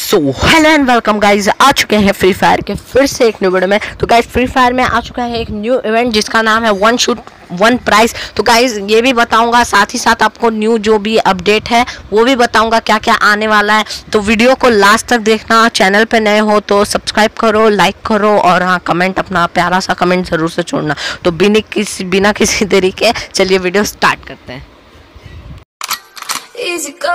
So hello and welcome guys, आ चुके हैं फ्री फायर के फिर से एक न्यू वीडियो में। तो गाइज फ्री फायर में आ चुका है एक न्यू इवेंट जिसका नाम है वन शूट वन प्राइस। तो गाइज ये भी बताऊंगा, साथ ही साथ आपको न्यू जो भी अपडेट है वो भी बताऊंगा क्या क्या आने वाला है। तो वीडियो को लास्ट तक देखना। चैनल पे नए हो तो सब्सक्राइब करो, लाइक करो और हाँ कमेंट, अपना प्यारा सा कमेंट जरूर से छोड़ना। तो बिना किसी देरी के चलिए वीडियो स्टार्ट करते हैं। Easy go.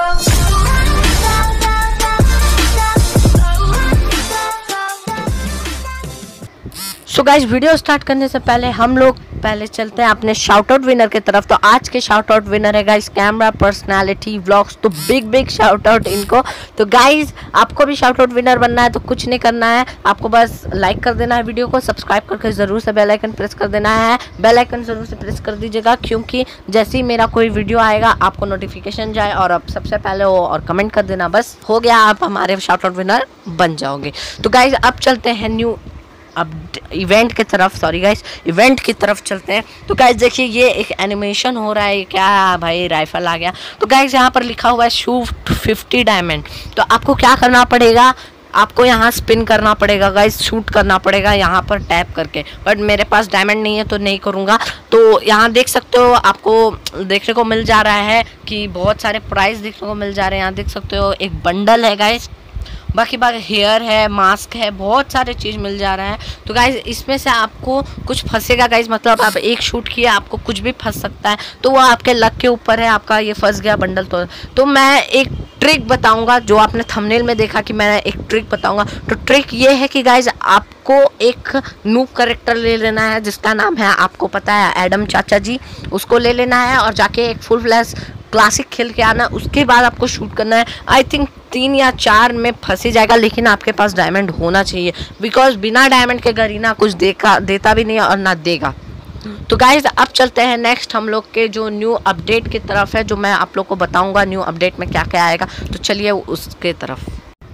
So guys video start करने से पहले हम लोग चलते हैं अपने शाउट आउट विनर की तरफ। तो आज के शाउट आउट विनर है गाइज कैमरा पर्सनालिटी व्लॉग्स। तो बिग शाउट आउट इनको। तो गाइज आपको भी शाउट आउट विनर बनना है तो कुछ नहीं करना है, आपको बस लाइक कर देना है वीडियो को, सब्सक्राइब करके ज़रूर से बेल आइकन प्रेस कर देना है। बेल आइकन ज़रूर से प्रेस कर दीजिएगा क्योंकि जैसे ही मेरा कोई वीडियो आएगा आपको नोटिफिकेशन जाए और अब सबसे पहले वो और कमेंट कर देना, बस हो गया, आप हमारे शाउट आउट विनर बन जाओगे। तो गाइज अब चलते हैं न्यू अब इवेंट की तरफ, सॉरी गाइस, इवेंट की तरफ चलते हैं। तो गाइस देखिए ये एक एनिमेशन हो रहा है, क्या भाई राइफल आ गया। तो गाइस यहाँ पर लिखा हुआ है शूट 50 डायमंड। तो आपको क्या करना पड़ेगा, आपको यहाँ स्पिन करना पड़ेगा गाइस, शूट करना पड़ेगा यहाँ पर टैप करके। बट मेरे पास डायमंड नहीं है तो नहीं करूँगा। तो यहाँ देख सकते हो, आपको देखने को मिल जा रहा है कि बहुत सारे प्राइस देखने को मिल जा रहे हैं। यहाँ देख सकते हो एक बंडल है गाइस, बाकी हेयर है, मास्क है, बहुत सारे चीज़ मिल जा रहा है। तो गाइज इसमें से आपको कुछ फंसेगा गाइज, मतलब आप एक शूट किया आपको कुछ भी फंस सकता है। तो वो आपके लक के ऊपर है, आपका ये फंस गया बंडल तो मैं एक ट्रिक बताऊंगा जो आपने थंबनेल में देखा कि मैं एक ट्रिक बताऊंगा। तो ट्रिक ये है कि गाइज आपको एक नूब कैरेक्टर ले लेना है जिसका नाम है, आपको पता है, एडम चाचा जी। उसको ले लेना है और जाके एक फुल फ्लैश क्लासिक खेल के आना। उसके बाद आपको शूट करना है। आई थिंक 3 या 4 में फंसी जाएगा, लेकिन आपके पास डायमंड होना चाहिए बिकॉज बिना डायमंड के गरीना कुछ देता भी नहीं और ना देगा। तो गाइज अब चलते हैं नेक्स्ट हम लोग के जो न्यू अपडेट की तरफ है, जो मैं आप लोग को बताऊंगा न्यू अपडेट में क्या क्या आएगा। तो चलिए उसके तरफ।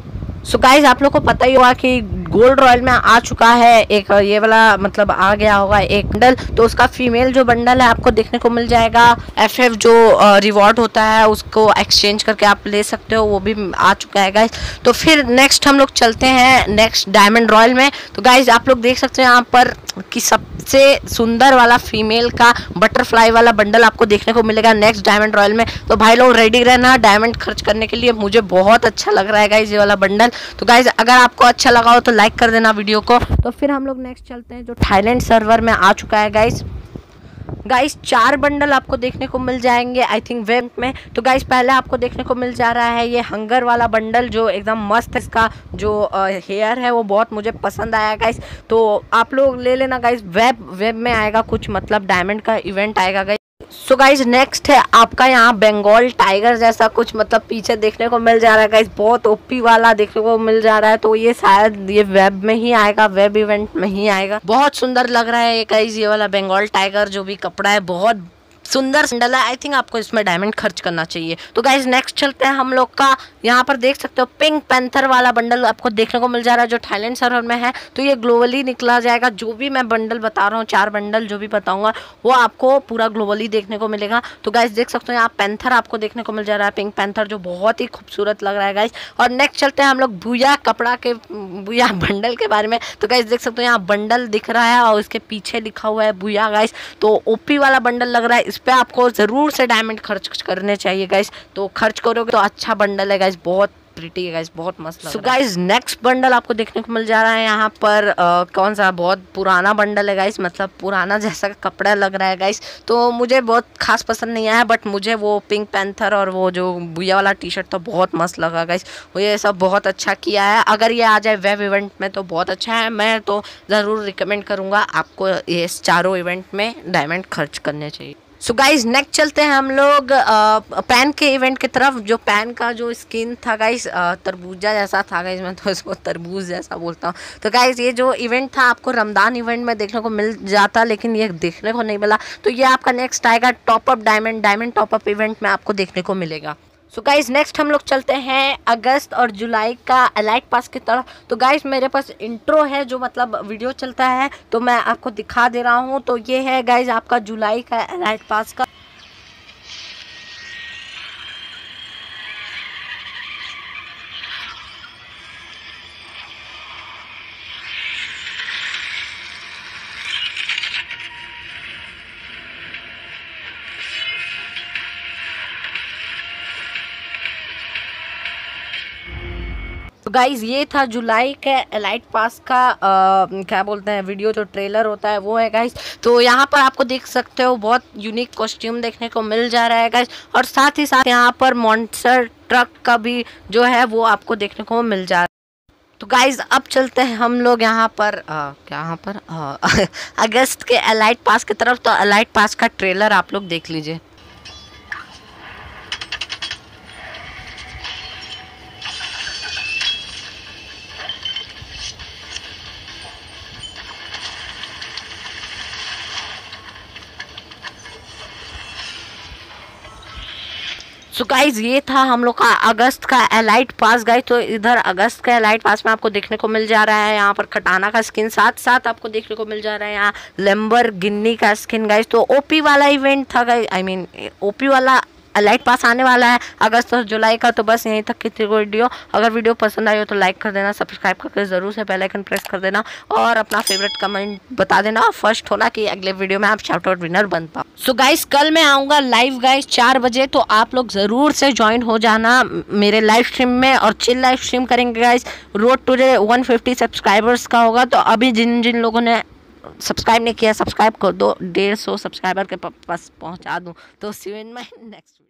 सो गाइज आप लोग को पता ही होगा कि गोल्ड रॉयल में आ चुका है एक ये वाला, मतलब आ गया होगा एक बंडल। तो उसका फीमेल जो बंडल है आपको देखने को मिल जाएगा। FF जो रिवॉर्ड होता है उसको एक्सचेंज करके आप ले सकते हो, वो भी आ चुका है गाइज। तो फिर नेक्स्ट हम लोग चलते हैं नेक्स्ट डायमंड रॉयल में। तो गाइज आप लोग देख सकते हैं यहाँ पर कि सबसे सुंदर वाला फीमेल का बटरफ्लाई वाला बंडल आपको देखने को मिलेगा नेक्स्ट डायमंड रॉयल में। तो भाई लोग रेडी रहना डायमंड खर्च करने के लिए, मुझे बहुत अच्छा लग रहा है गाइज ये वाला बंडल। तो गाइज अगर आपको अच्छा लगा हो तो लाइक कर देना वीडियो को। तो फिर हम लोग नेक्स्ट चलते हैं जो थाईलैंड सर्वर में आ चुका है गाइज। 4 बंडल आपको देखने को मिल जाएंगे आई थिंक वेब में। तो गाइस पहले आपको देखने को मिल जा रहा है ये हंगर वाला बंडल जो एकदम मस्त है, इसका जो हेयर है वो बहुत मुझे पसंद आया गाइस। तो आप लोग ले लेना गाइस, वेब में आएगा कुछ, मतलब डायमंड का इवेंट आएगा गाइस। सो गाइज नेक्स्ट है आपका यहाँ बंगाल टाइगर जैसा कुछ, मतलब पीछे देखने को मिल जा रहा है गाइज, बहुत ओपी वाला देखने को मिल जा रहा है। तो ये शायद ये वेब में ही आएगा, वेब इवेंट में ही आएगा। बहुत सुंदर लग रहा है ये गाइज, ये वाला बंगाल टाइगर जो भी कपड़ा है बहुत सुंदर बंडल है। आई थिंक आपको इसमें डायमंड खर्च करना चाहिए। तो गाइज नेक्स्ट चलते हैं हम लोग का, यहाँ पर देख सकते हो पिंक पैंथर वाला बंडल आपको देखने को मिल जा रहा है जो थाईलैंड सर्वर में है। तो ये ग्लोबली निकला जाएगा, जो भी मैं बंडल बता रहा हूँ 4 बंडल जो भी बताऊंगा वो आपको पूरा ग्लोबली देखने को मिलेगा। तो गाइज देख सकते हो यहाँ पैंथर आपको देखने को मिल जा रहा है, पिंक पैंथर जो बहुत ही खूबसूरत लग रहा है गाइज। और नेक्स्ट चलते हैं हम लोग भूया कपड़ा के भूया बंडल के बारे में। तो गाइज देख सकते हो यहाँ बंडल दिख रहा है और उसके पीछे लिखा हुआ है भूया गाइज। तो ओपी वाला बंडल लग रहा है, इस पे आपको जरूर से डायमंड खर्च करने चाहिए गाइस। तो खर्च करोगे तो अच्छा बंडल है गाइस, बहुत प्रिटी है गाइस, बहुत मस्त लग रहा है। सो गाइस नेक्स्ट बंडल आपको देखने को मिल जा रहा है यहाँ पर कौन सा, बहुत पुराना बंडल है गाइस, मतलब पुराना जैसा कपड़ा लग रहा है गाइस। तो मुझे बहुत खास पसंद नहीं आया, बट मुझे वो पिंक पैंथर और वो जो बुया वाला टी शर्ट तो बहुत मस्त लगा गाइस। वो ये सब बहुत अच्छा किया है। अगर ये आ जाए वेब इवेंट में तो बहुत अच्छा है, मैं तो ज़रूर रिकमेंड करूँगा आपको ये चारों इवेंट में डायमंड खर्च करने चाहिए। सो गाइज नेक्स्ट चलते हैं हम लोग पैन के इवेंट की तरफ। जो पैन का जो स्किन था गाइज तरबूजा जैसा था गाइज, मैं तो इसको तरबूज जैसा बोलता हूँ। तो गाइज ये जो इवेंट था आपको रमदान इवेंट में देखने को मिल जाता, लेकिन ये देखने को नहीं मिला। तो ये आपका नेक्स्ट आएगा टॉपअप डायमंड टॉपअप इवेंट में आपको देखने को मिलेगा। सो गाइज नेक्स्ट हम लोग चलते हैं अगस्त और जुलाई का एलाइट पास की तरफ। तो गाइज मेरे पास इंट्रो है जो मतलब वीडियो चलता है, तो मैं आपको दिखा दे रहा हूँ। तो ये है गाइज आपका जुलाई का एलाइट पास का। तो गाइज ये था जुलाई के एलाइट पास का क्या बोलते हैं वीडियो, जो ट्रेलर होता है वो है गाइज। तो यहाँ पर आपको देख सकते हो बहुत यूनिक कॉस्ट्यूम देखने को मिल जा रहा है गाइज, और साथ ही साथ यहाँ पर मॉन्स्टर ट्रक का भी जो है वो आपको देखने को मिल जा रहा है। तो गाइज अब चलते हैं हम लोग यहाँ पर अगस्त के एलाइट पास की तरफ। तो एलाइट पास का ट्रेलर आप लोग देख लीजिए। सो गाइज ये था हम लोग का अगस्त का एलाइट पास गाइज। तो इधर अगस्त का एलाइट पास में आपको देखने को मिल जा रहा है यहाँ पर खटाना का स्किन, साथ साथ आपको देखने को मिल जा रहा है यहाँ लैम्बोर्गिनी का स्किन गाइज। तो ओपी वाला इवेंट था गाइज, आई मीन ओपी वाला एलाइट पास आने वाला है अगस्त और जुलाई का। तो बस यहीं तक की थी वीडियो। अगर वीडियो पसंद आई हो तो लाइक कर देना, सब्सक्राइब करके ज़रूर से बेल आइकन प्रेस कर देना, और अपना फेवरेट कमेंट बता देना, और फर्स्ट होना कि अगले वीडियो में आप शाउट आउट विनर बन पाओ। सो गाइस कल मैं आऊँगा लाइव गाइस 4 बजे, तो आप लोग ज़रूर से ज्वाइन हो जाना मेरे लाइव स्ट्रीम में, और चिल लाइव स्ट्रीम करेंगे गाइस। रोड टू 150 सब्सक्राइबर्स का होगा। तो अभी जिन जिन लोगों ने सब्सक्राइब नहीं किया सब्सक्राइब कर दो, 150 सब्सक्राइबर के पास पहुंचा दूं। तो see you in my next